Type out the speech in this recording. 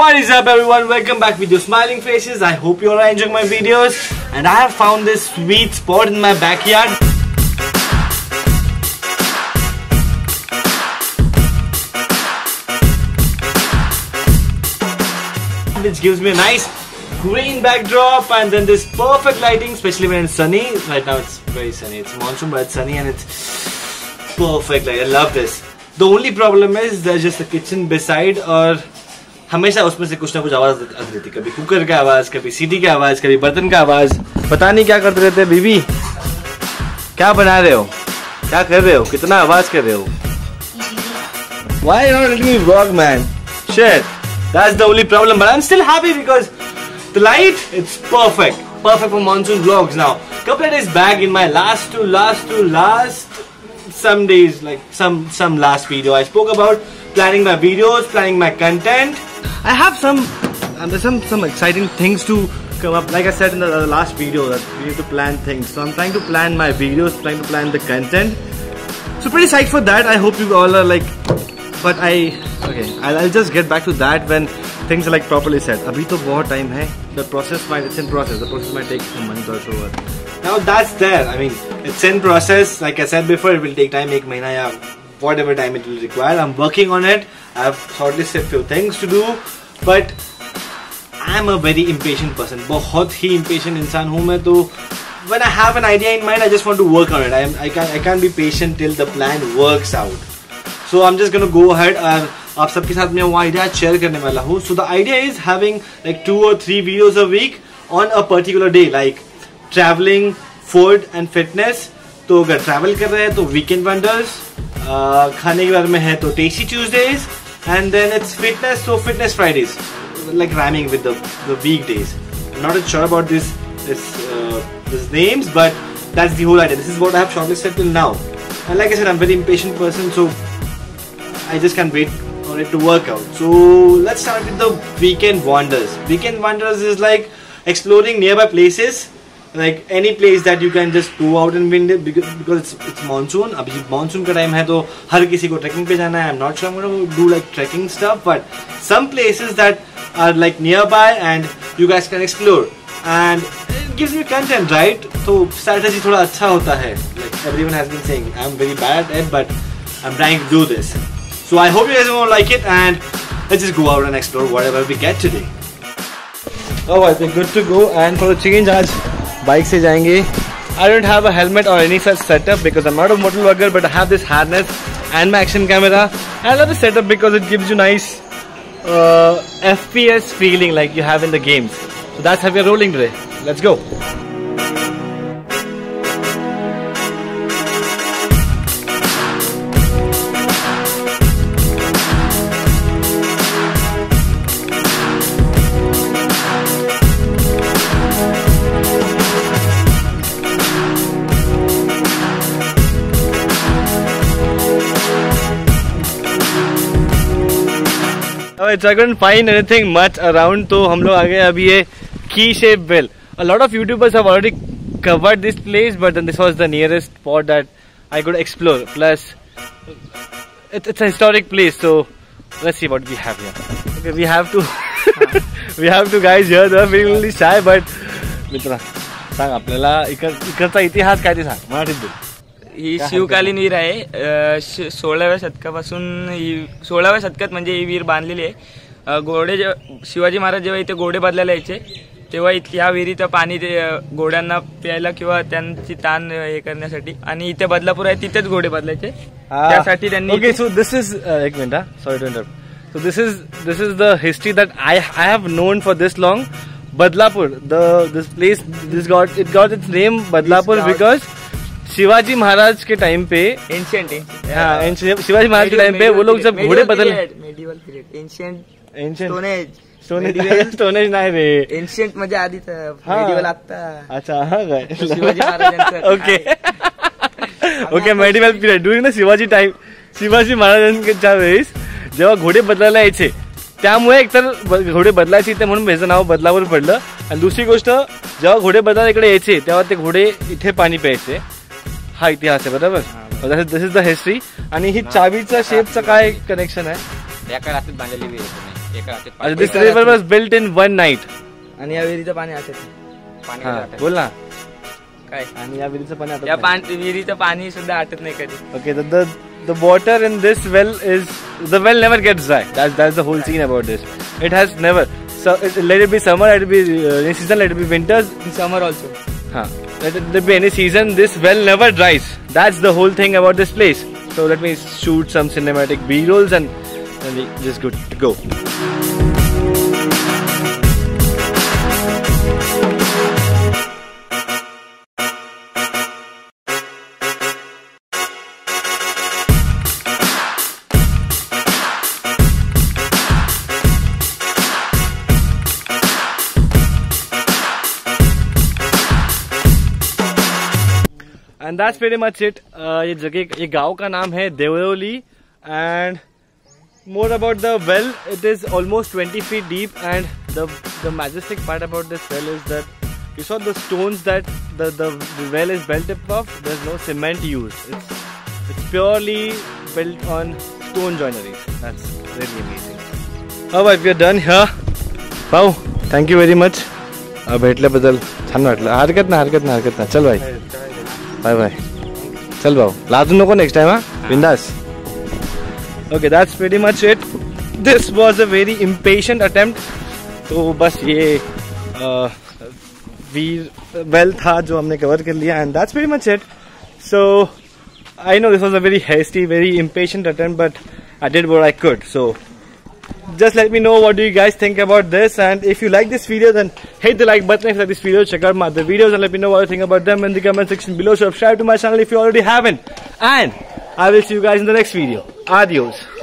What is up everyone, welcome back with your smiling faces. I hope you all are enjoying my videos and I have found this sweet spot in my backyard which gives me a nice green backdrop and then this perfect lighting, especially when it's sunny. Right now it's very sunny, it's monsoon but it's sunny and it's perfect. Like, I love this. The only problem is there's just a kitchen beside और हमेशा उसमें से कुछ ना कुछ आवाज आती रहती, कभी कुकर का आवाज, कभी सीटी का आवाज, कभी बर्तन का आवाज, पता नहीं क्या करते रहते। बीबी क्या बना रहे हो, क्या कर रहे हो, कितना आवाज कर रहे हो? Why not letting me vlog, man? Shit, that's the only problem. But I'm still happy because the light, it's perfect for monsoon vlogs. Now, couple of days back in my last some days, like some last video, I spoke about planning my videos, planning my content. I have some exciting things to come up. Like I said in the last video, that we need to plan things. So I'm trying to plan my videos, trying to plan the content. So pretty psyched for that. I hope you all are like. But I'll just get back to that when things are like properly set. Abhi to bahut time hai. It's in process. The process might take a month or so. Now that's there. I mean, it's in process. Like I said before, it will take time, ek mahina ya whatever time it will require. I'm working on it. I've shortlisted few things to do, but I'm a very impatient person. बहुत ही impatient इंसान हूँ मैं, तो when I have an idea in mind, I just want to work on it. I can't be patient till the plan works out. So I'm just gonna go ahead and आप सबके साथ मैं वो idea share करने वाला हूँ. So the idea is having like 2 or 3 videos a week on a particular day, like traveling, food and fitness. तो अगर travel कर रहे हैं तो weekend wonders, खाने के बारे में है तो tasty Tuesdays, and then it's fitness, so fitness Fridays, like rhyming with the weekdays. I'm not sure about these names, but that's the whole idea. This is what I have shortlisted till now. And like I said, I'm a very impatient person, so I just can't wait for it to work out. So let's start with the weekend wonders. Weekend wonders is like exploring nearby places. Like any place that you can just go out and win it because it's monsoon. अभी monsoon का time है तो हर किसी को trekking पे जाना है. I'm not sure I'm gonna do like trekking stuff, but some places that are like nearby and you guys can explore and it gives me content, right? तो strategy थोड़ा अच्छा होता है. Like everyone has been saying, I'm very bad at it, but I'm trying to do this. So I hope you guys will like it and let's just go out and explore whatever we get today. Oh, I think good to go. And for the change, आज bike से जाएंगे. I don't have a helmet or any such setup because I'm not a motor vlogger, but I have this harness and my action camera. I love the setup because it gives you nice FPS feeling like you have in the games. So that's how we're rolling today. Let's go. I couldn't find anything much around, तो हम लोग आ गए अभी ये key shape well. A lot of YouTubers have already covered this place, but then this was the nearest spot that I could explore. Plus, it's a historic place, so let's see what we have here. Okay, we have to guys here. They're feeling really shy, but मित्रा सांग आपल्याला इकडचा इतिहास काय ते सांग मराठीत बोल. ही शिवकालीन विहीर आहे. 16व्या शतकापासून 16व्या शतकात म्हणजे ही विहीर बांधलेली आहे. घोडे शिवाजी महाराज जेव्हा इथे घोडे बदलायला यायचे तेव्हा ह्या विहिरीचं पाणी ते घोड्यांना प्यायला किंवा त्यांची ताण हे करण्यासाठी, आणि इथे बदलापूर आहे तिथेच घोडे बदलायचे त्यासाठी त्यांनी. ओके, सो दिस इज एक minute, sorry to interrupt. So this is the history that I have known for this long. Badlapur, this place, it got its name Badlapur because Shivaji Maharaj के टाइम पे एंशिएंट शिवाजी महाराज के time पे वो लोग जब घोड़े बदल मेडिवल पीरियड एंशिएंट स्टोनेज नाही रे, एंशिएंट म्हणजे आधीच मेडिवल आता. अच्छा हा काय शिवाजी महाराजांचं okay medieval period during the Shivaji महाराजांच्या वेळेस जेव्हा घोडे बदलायला यायचे त्यामुळे एकतर घोडे बदलायचे इथे म्हणून याचं नाव बदलापूर पडलं. आणि दुसरी गोष्ट, जेव्हा घोडे बदलायला इकडे यायचे तेव्हा ते घोडे इथे पाणी प्यायचे. हा इतिहास आहे बरोबर. This is the history. आणि ही चावीचा शेपचा काय कनेक्शन आहे? या काळात बांधलेली विहीर एका रात्रीत. अच्छा, this river was built in one night. आणि या विहिरीचं पाणी आटत नाही. पाणी हा, आटत बोल ना. काय? आणि या विहिरीचं पाणी आटत या नाही. विहिरीचं पाणी सुद्धा आटत नाही कधी. Okay, the water in this well is, the well never gets dry. That's the whole scene about this. It has never. So let it be summer, let it be rainy season, let it be winters. In summer also. Let it be any season, this well never dries. That's the whole thing about this place. So let me shoot some cinematic B-rolls and we just good to go. And that's pretty much it. ये जगह, ये गांव का नाम है देवरोली. And more about the well, it is almost 20 feet deep. And the majestic part about this well is that you saw the stones that the well is built up of. There's no cement used. It's purely built on stone joineries. That's really amazing. Alright, we are done here. Wow, thank you very much. भेटल्याबद्दल छान वाटलं. हरकत ना. चल भाई. Bye bye. चल भाऊ, लाजू नको नेक्स्ट टाइम. हा, बिंदास. Okay, that's pretty much it. This was a very impatient attempt. तो बस ये वीर वेल था जो हमने कवर कर लिया. And that's pretty much it. So I know this was a very hasty, very impatient attempt, but I did what I could. So just let me know what do you guys think about this, and if you like this video then hit the like button. If you like this video, check out my other videos and let me know what you think about them in the comment section below. Subscribe to my channel if you already haven't, and I will see you guys in the next video. Adios.